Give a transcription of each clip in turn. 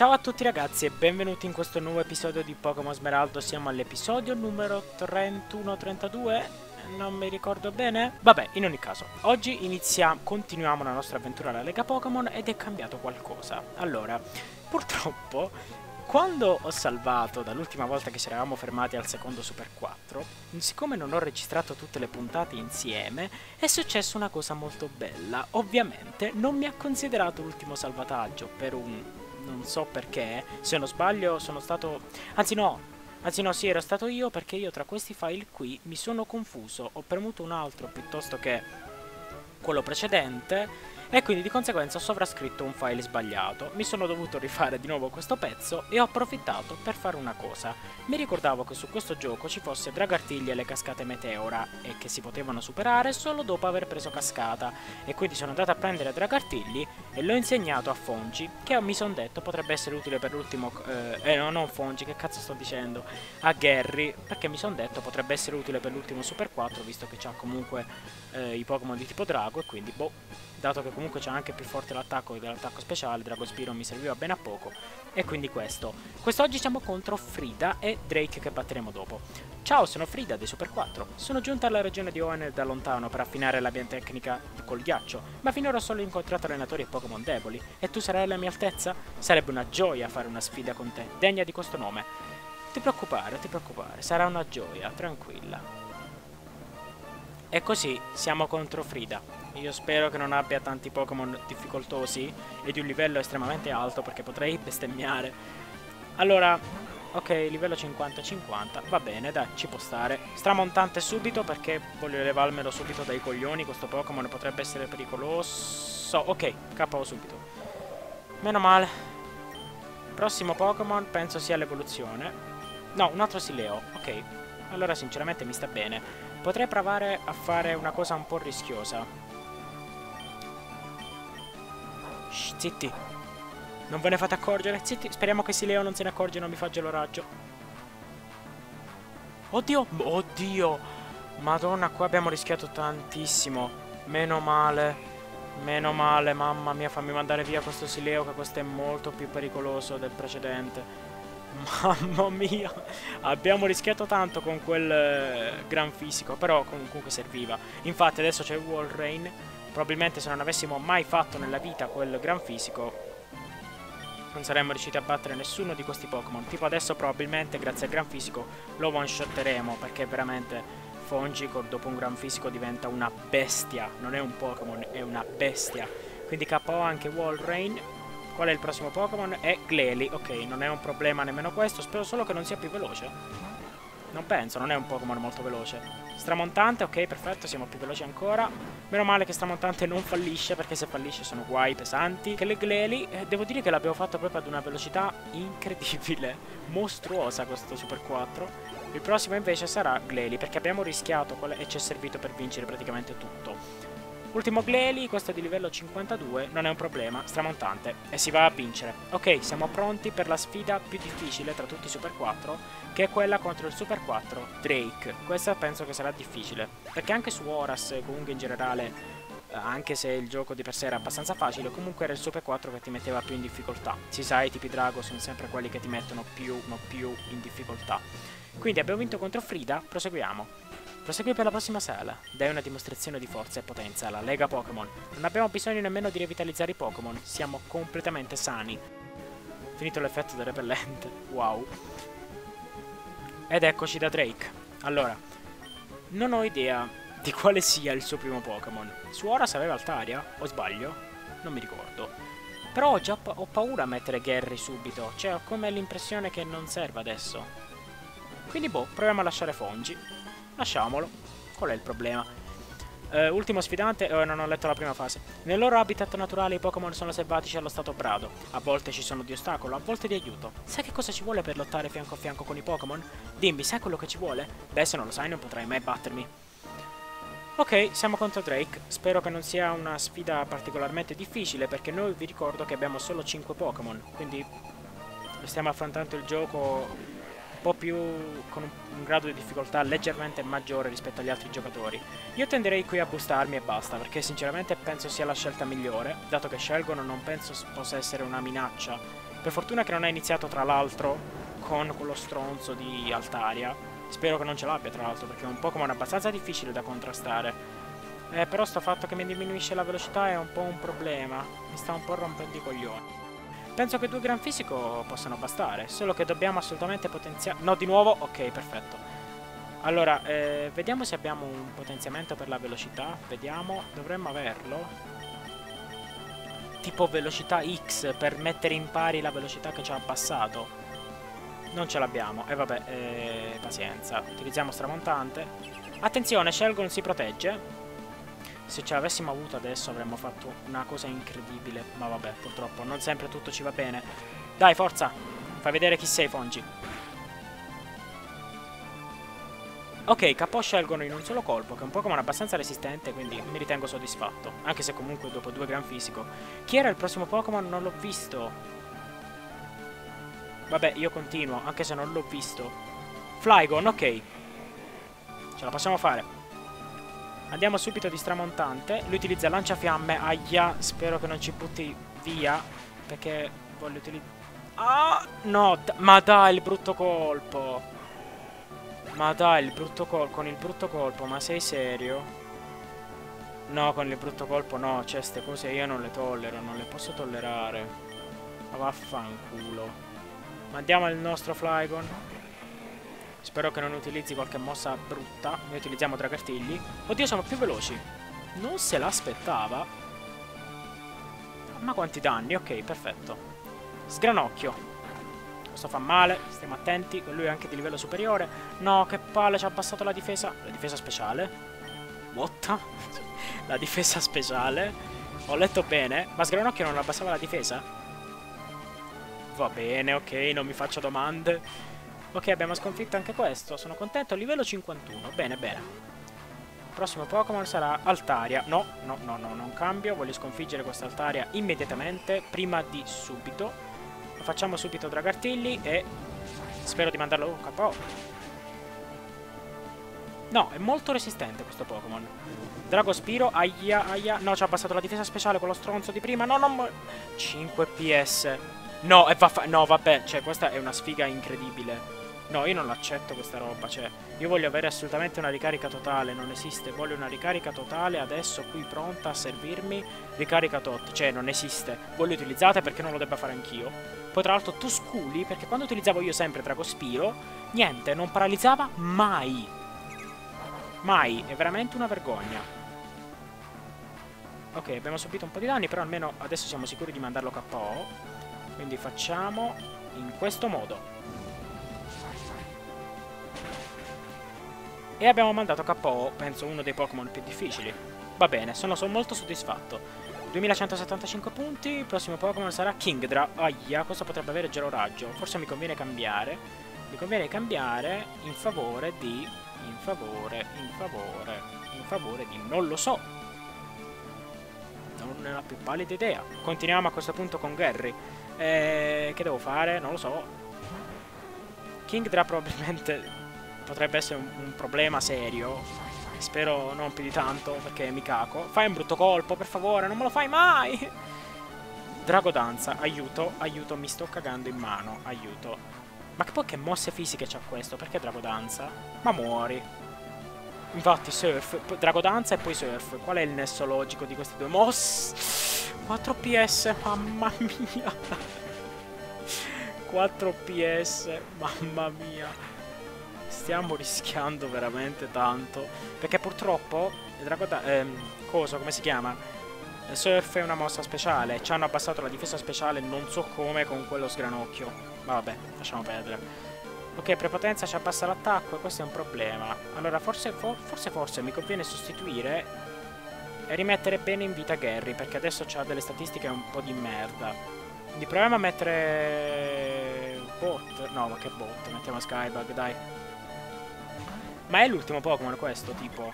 Ciao a tutti ragazzi e benvenuti in questo nuovo episodio di Pokémon Smeraldo. Siamo all'episodio numero 31-32, non mi ricordo bene. Vabbè, in ogni caso, oggi continuiamo la nostra avventura alla Lega Pokémon ed è cambiato qualcosa. Allora, purtroppo, quando ho salvato dall'ultima volta che ci eravamo fermati al secondo Super 4, siccome non ho registrato tutte le puntate insieme, è successa una cosa molto bella. Ovviamente non mi ha considerato l'ultimo salvataggio per un... non so perché, se non sbaglio sono stato... Anzi no, sì, era stato io, perché io tra questi file qui mi sono confuso. Ho premuto un altro piuttosto che quello precedente e quindi di conseguenza ho sovrascritto un file sbagliato. Mi sono dovuto rifare di nuovo questo pezzo e ho approfittato per fare una cosa. Mi ricordavo che su questo gioco ci fosse Dragartiglia e le cascate Meteora e che si potevano superare solo dopo aver preso cascata, e quindi sono andato a prendere Dragartigli e l'ho insegnato a Fongi, che mi sono detto potrebbe essere utile per l'ultimo... no, non Fongi, che cazzo sto dicendo? A Gary, perché mi sono detto potrebbe essere utile per l'ultimo Super 4, visto che c'ha comunque i Pokémon di tipo drago, e quindi boh, dato che comunque c'è anche più forte l'attacco dell'attacco speciale, Dragospiro mi serviva bene a poco, e quindi questo. Quest'oggi siamo contro Frida e Drake, che batteremo dopo. Ciao, sono Frida dei Super 4. Sono giunta alla regione di Hoenn da lontano per affinare la mia tecnica col ghiaccio, ma finora ho solo incontrato allenatori e Pokémon deboli. E tu sarai alla mia altezza? Sarebbe una gioia fare una sfida con te, degna di questo nome. Ti preoccupare, sarà una gioia, tranquilla. E così siamo contro Frida. Io spero che non abbia tanti Pokémon difficoltosi e di un livello estremamente alto, perché potrei bestemmiare. Allora, ok, livello 50-50, va bene, dai, ci può stare. Stramontante subito, perché voglio levarmelo subito dai coglioni. Questo Pokémon potrebbe essere pericoloso. Ok, KO subito. Meno male. Prossimo Pokémon penso sia l'evoluzione. No, un altro Sileo, ok. Allora sinceramente mi sta bene. Potrei provare a fare una cosa un po' rischiosa. Shh, zitti. Non ve ne fate accorgere? Zitti, speriamo che Sileo non se ne accorge e non mi fa geloraggio. Oddio, oddio. Madonna, qua abbiamo rischiato tantissimo. Meno male. Meno male, mamma mia, fammi mandare via questo Sileo, che questo è molto più pericoloso del precedente. Mamma mia, abbiamo rischiato tanto con quel gran fisico, però comunque serviva. Infatti adesso c'è Walrein. Probabilmente se non avessimo mai fatto nella vita quel gran fisico non saremmo riusciti a battere nessuno di questi Pokémon. Tipo adesso probabilmente grazie al gran fisico lo one-shotteremo, perché veramente Fongico dopo un gran fisico diventa una bestia. Non è un Pokémon, è una bestia. Quindi KO anche Walrein. Qual è il prossimo Pokémon? È Glalie. Ok, non è un problema nemmeno questo. Spero solo che non sia più veloce. Non penso, non è un Pokémon molto veloce. Stramontante, ok, perfetto, siamo più veloci ancora. Meno male che Stramontante non fallisce, perché se fallisce sono guai pesanti. Che le Glalie, devo dire che l'abbiamo fatto proprio ad una velocità incredibile. Mostruosa questo Super 4. Il prossimo invece sarà Glalie, perché abbiamo rischiato e ci è servito per vincere praticamente tutto. Ultimo Glalie, questo è di livello 52, non è un problema, Stramontante, e si va a vincere. Ok, siamo pronti per la sfida più difficile tra tutti i Super 4, che è quella contro il Super 4 Drake. Questa penso che sarà difficile, perché anche su Horas, comunque in generale, anche se il gioco di per sé era abbastanza facile, comunque era il Super 4 che ti metteva più in difficoltà. Si sa, i tipi drago sono sempre quelli che ti mettono più in difficoltà. Quindi abbiamo vinto contro Frida, proseguiamo. Prosegui per la prossima sala. Dai una dimostrazione di forza e potenza alla Lega Pokémon. Non abbiamo bisogno nemmeno di revitalizzare i Pokémon. Siamo completamente sani. Finito l'effetto del repellente. Wow. Ed eccoci da Drake. Allora, non ho idea di quale sia il suo primo Pokémon. Su Horas aveva Altaria? O sbaglio? Non mi ricordo. Però ho paura a mettere Gary subito. Cioè, ho come l'impressione che non serva adesso. Quindi boh, proviamo a lasciare Fongi. Lasciamolo. Qual è il problema? Ultimo sfidante. Non ho letto la prima fase. Nel loro habitat naturale i Pokémon sono selvatici allo stato brado. A volte ci sono di ostacolo, a volte di aiuto. Sai che cosa ci vuole per lottare fianco a fianco con i Pokémon? Dimmi, sai quello che ci vuole? Beh, se non lo sai non potrai mai battermi. Ok, siamo contro Drake. Spero che non sia una sfida particolarmente difficile, perché noi vi ricordo che abbiamo solo 5 Pokémon. Quindi stiamo affrontando il gioco po' più con un grado di difficoltà leggermente maggiore rispetto agli altri giocatori. Io tenderei qui a boostarmi e basta, perché sinceramente penso sia la scelta migliore, dato che Shelgon non penso possa essere una minaccia Per fortuna che non ha iniziato, tra l'altro, con quello stronzo di Altaria. Spero che non ce l'abbia, tra l'altro, perché è un Pokémon abbastanza difficile da contrastare. Però sto fatto che mi diminuisce la velocità è un po' un problema. Mi sta un po' rompendo i coglioni. Penso che 2 gran fisico possano bastare, solo che dobbiamo assolutamente potenziare... No, di nuovo? Ok, perfetto. Allora, vediamo se abbiamo un potenziamento per la velocità. Vediamo, dovremmo averlo. Tipo velocità X per mettere in pari la velocità che ci ha abbassato. Non ce l'abbiamo. E vabbè, pazienza. Utilizziamo stramontante. Attenzione, Shelgon si protegge. Se ce l'avessimo avuto adesso avremmo fatto una cosa incredibile. Ma vabbè, purtroppo non sempre tutto ci va bene. Dai, forza! Fai vedere chi sei, Fongi. Ok, KO Shelgon in un solo colpo, che è un Pokémon abbastanza resistente, quindi mi ritengo soddisfatto. Anche se comunque dopo 2 gran fisico. Chi era il prossimo Pokémon? Non l'ho visto. Vabbè, io continuo, anche se non l'ho visto. Flygon, ok. Ce la possiamo fare. Andiamo subito di stramontante. Lui utilizza lanciafiamme. Aia, spero che non ci butti via, perché voglio utilizzare... Ah, no, ma dai, il brutto colpo. Ma dai, il brutto colpo, con il brutto colpo, ma sei serio? No, con il brutto colpo no, cioè ste cose io non le tollero, non le posso tollerare. Ma vaffanculo. Mandiamo il nostro Flygon. Spero che non utilizzi qualche mossa brutta. Noi utilizziamo Dragartigli. Oddio, sono più veloci. Non se l'aspettava. Ma quanti danni? Ok, perfetto. Sgranocchio. Questo fa male, stiamo attenti. Lui è anche di livello superiore. No, che palle, ci ha abbassato la difesa. La difesa speciale? What? La difesa speciale? Ho letto bene. Ma Sgranocchio non abbassava la difesa? Va bene, ok, non mi faccio domande. Ok, abbiamo sconfitto anche questo. Sono contento. Livello 51. Bene, bene. Il prossimo Pokémon sarà Altaria. No, no, no, no, non cambio. Voglio sconfiggere questa Altaria immediatamente. Prima di subito. Lo facciamo subito Dragartilli e spero di mandarlo KO. No, è molto resistente questo Pokémon. Dragospiro, aia, aia. No, ci ha abbassato la difesa speciale con lo stronzo di prima. No, non... 5 PS. No, no, vabbè, cioè, questa è una sfiga incredibile. No, io non l'accetto questa roba, cioè, io voglio avere assolutamente una ricarica totale, non esiste, voglio una ricarica totale adesso qui pronta a servirmi, ricarica tot, cioè non esiste, voglio utilizzate perché non lo debba fare anch'io. Poi tra l'altro tu sculi, perché quando utilizzavo io sempre Dragospiro, niente, non paralizzava mai. Mai, è veramente una vergogna. Ok, abbiamo subito un po' di danni, però almeno adesso siamo sicuri di mandarlo KO. Quindi facciamo in questo modo. E abbiamo mandato KO, penso uno dei Pokémon più difficili. Va bene, sono molto soddisfatto. 2175 punti, il prossimo Pokémon sarà Kingdra. Aia, questo potrebbe avere Geloraggio. Forse mi conviene cambiare. Mi conviene cambiare in favore di... In favore di... Non lo so. Non ne ho la più pallida idea. Continuiamo a questo punto con Gary. Che devo fare? Non lo so. Kingdra probabilmente potrebbe essere un problema serio. Spero non più di tanto, perché mi caco. Fai un brutto colpo, per favore, non me lo fai mai! Dragodanza, aiuto, aiuto, mi sto cagando in mano, aiuto. Ma che poi che mosse fisiche c'ha questo? Perché Dragodanza? Ma muori. Infatti Surf, Dragodanza e poi Surf. Qual è il nesso logico di queste due mosse? 4 PS, mamma mia. 4 PS, mamma mia. Stiamo rischiando veramente tanto. Perché purtroppo coso, come si chiama? Surf è una mossa speciale. Ci hanno abbassato la difesa speciale, non so come, con quello sgranocchio. Ma vabbè, lasciamo perdere. Ok, prepotenza ci abbassa l'attacco e questo è un problema. Allora forse mi conviene sostituire e rimettere bene in vita Gary, perché adesso c'ha delle statistiche un po' di merda. Quindi proviamo a mettere... Bot. No, ma che bot? Mettiamo Skybug, dai. Ma è l'ultimo Pokémon questo, tipo?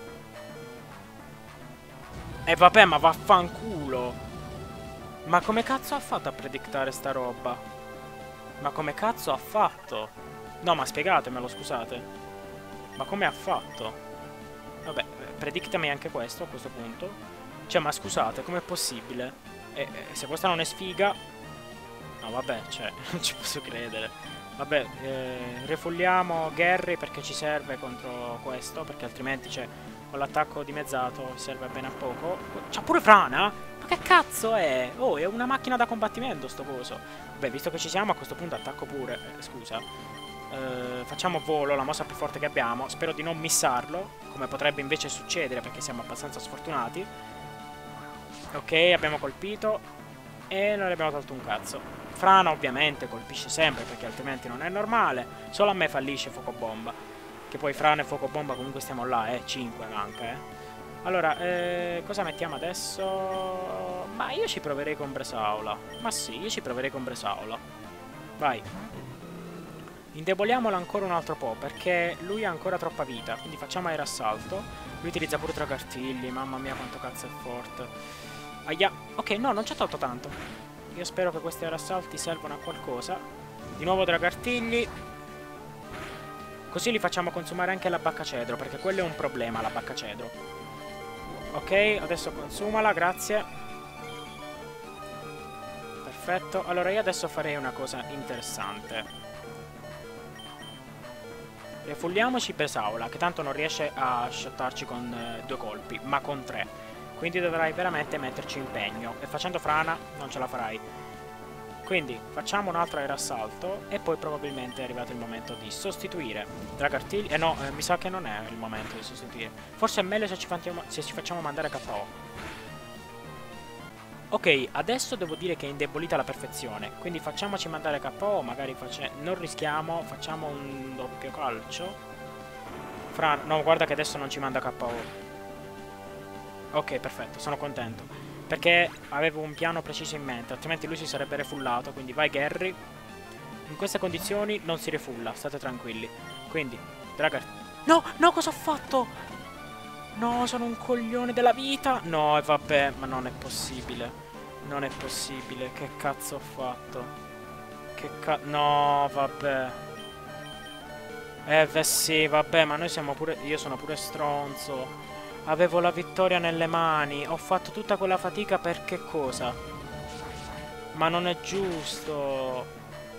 Vabbè, ma vaffanculo! Ma come cazzo ha fatto a predictare sta roba? Ma come cazzo ha fatto? No, ma spiegatemelo, scusate. Ma come ha fatto? Vabbè, predictami anche questo a questo punto. Cioè, ma scusate, com'è possibile? Se questa non è sfiga... No, vabbè, cioè, non ci posso credere. Vabbè, refulliamo Gary perché ci serve contro questo, perché altrimenti, cioè, con l'attacco dimezzato serve bene a poco. C'ha pure frana? Ma che cazzo è? Oh, è una macchina da combattimento sto coso. Beh, visto che ci siamo, a questo punto attacco pure. Scusa. Facciamo volo, la mossa più forte che abbiamo. Spero di non missarlo, come potrebbe invece succedere perché siamo abbastanza sfortunati. Ok, abbiamo colpito e non le abbiamo tolto un cazzo. Frana ovviamente colpisce sempre perché altrimenti non è normale. Solo a me fallisce fuoco bomba. Che poi frana e fuoco bomba comunque stiamo là, 5 manca, Allora, cosa mettiamo adesso? Ma io ci proverei con Bresaola. Ma sì, io ci proverei con Bresaola. Vai. Indeboliamolo ancora un altro po', perché lui ha ancora troppa vita. Quindi facciamo aerassalto. Lui utilizza pure tragartigli, mamma mia quanto cazzo è forte. Aia. Ok, no, non ci ha tolto tanto. Io spero che questi aerassalti servano a qualcosa. Di nuovo dragartigli. Così li facciamo consumare anche la bacca cedro, perché quello è un problema, la bacca cedro. Ok, adesso consumala, grazie. Perfetto. Allora io adesso farei una cosa interessante. Refulliamoci Bresaola, che tanto non riesce a shottarci con 2 colpi, ma con 3. Quindi dovrai veramente metterci impegno. E facendo frana non ce la farai. Quindi facciamo un altro aerassalto e poi probabilmente è arrivato il momento di sostituire Dragartigli. No, mi sa che non è il momento di sostituire. Forse è meglio se ci facciamo mandare KO. Ok, adesso devo dire che è indebolita alla perfezione. Quindi facciamoci mandare KO, magari non rischiamo, facciamo un doppio calcio. No, guarda che adesso non ci manda KO. Ok, perfetto, sono contento. Perché avevo un piano preciso in mente, altrimenti lui si sarebbe refullato. Quindi vai Gary. In queste condizioni non si refulla, state tranquilli. Quindi, Dragar... No, no, cosa ho fatto? No, sono un coglione della vita. No, e vabbè, ma non è possibile. Non è possibile, che cazzo ho fatto? No, vabbè. Beh sì, vabbè, ma noi siamo pure... Io sono pure stronzo. Avevo la vittoria nelle mani. Ho fatto tutta quella fatica per che cosa? Ma non è giusto.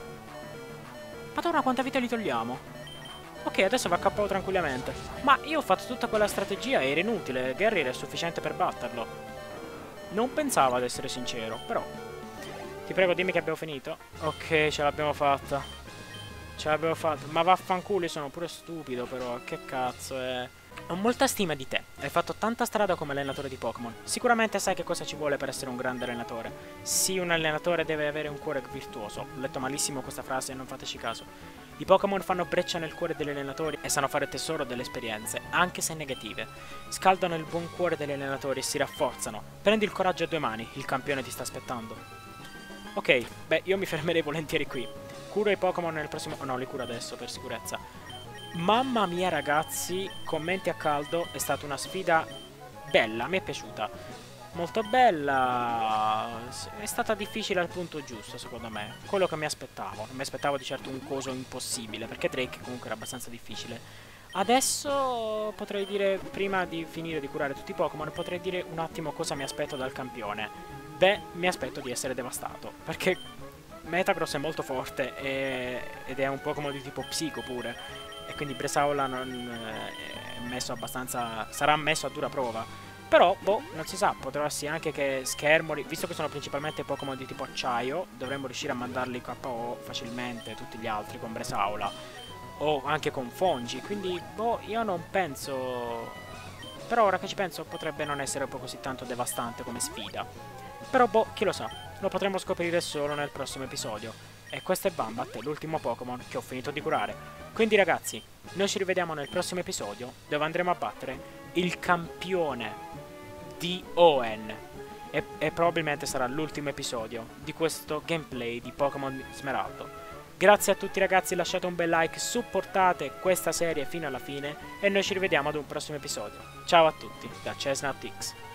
Madonna, quanta vita gli togliamo? Ok, adesso va KO tranquillamente. Ma io ho fatto tutta quella strategia e era inutile. Gary era sufficiente per batterlo. Non pensavo, ad essere sincero, però. Ti prego, dimmi che abbiamo finito. Ok, ce l'abbiamo fatta. Ce l'abbiamo fatta. Ma vaffanculo, io sono pure stupido, però. Che cazzo è... Ho molta stima di te, hai fatto tanta strada come allenatore di Pokémon. Sicuramente sai che cosa ci vuole per essere un grande allenatore. Sì, un allenatore deve avere un cuore virtuoso. Ho letto malissimo questa frase e non fateci caso. I Pokémon fanno breccia nel cuore degli allenatori e sanno fare tesoro delle esperienze, anche se negative. Scaldano il buon cuore degli allenatori e si rafforzano. Prendi il coraggio a 2 mani, il campione ti sta aspettando. Ok, beh, io mi fermerei volentieri qui. Curo i Pokémon nel prossimo... Oh, no, li curo adesso per sicurezza. Mamma mia ragazzi, commenti a caldo, è stata una sfida bella, mi è piaciuta. Molto bella, è stata difficile al punto giusto secondo me, quello che mi aspettavo. Non mi aspettavo di certo un coso impossibile, perché Drake comunque era abbastanza difficile. Adesso potrei dire, prima di finire di curare tutti i Pokémon, potrei dire un attimo cosa mi aspetto dal campione. Beh, mi aspetto di essere devastato, perché Metagross è molto forte ed è un Pokémon di tipo psico pure. E quindi Bresaola è messo abbastanza... sarà messo a dura prova. Però, boh, non si sa, potrà essere anche che Schermoli, visto che sono principalmente Pokémon di tipo acciaio, dovremmo riuscire a mandarli KO facilmente, tutti gli altri con Bresaola. O anche con Fongi, quindi, boh, io non penso... Però ora che ci penso potrebbe non essere un po' così tanto devastante come sfida. Però, boh, chi lo sa, lo potremo scoprire solo nel prossimo episodio. E questo è Wombat, l'ultimo Pokémon che ho finito di curare. Quindi ragazzi, noi ci rivediamo nel prossimo episodio, dove andremo a battere il campione di Hoenn. E probabilmente sarà l'ultimo episodio di questo gameplay di Pokémon Smeraldo. Grazie a tutti ragazzi, lasciate un bel like, supportate questa serie fino alla fine e noi ci rivediamo ad un prossimo episodio. Ciao a tutti, da ChestnutX.